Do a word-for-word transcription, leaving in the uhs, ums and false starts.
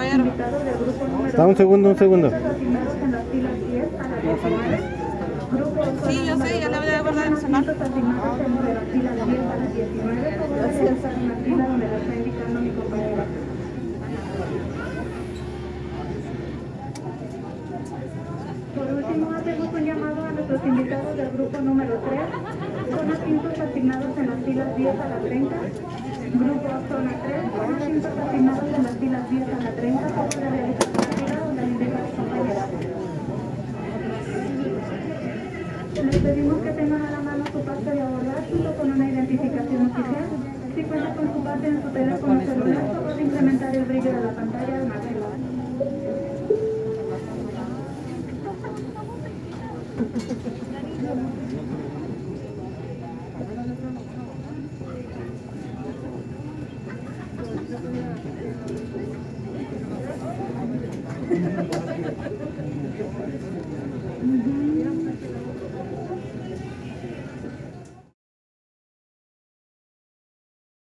ver. Está un segundo, un segundo. Sí, yo sé, ya le voy a acordar en celular. Por último, hacemos un llamado a nuestros invitados del grupo número tres, con asientos asignados en las filas diez a la treinta. Grupo zona tres, con asientos asignados en las filas diez a la treinta, para realizar la fila donde le indica a su compañera. Les pedimos que tengan a la mano su pase de abordar junto con una identificación oficial. Si cuenta con su pase en su teléfono celular, puede incrementar el brillo de la pantalla al máximo.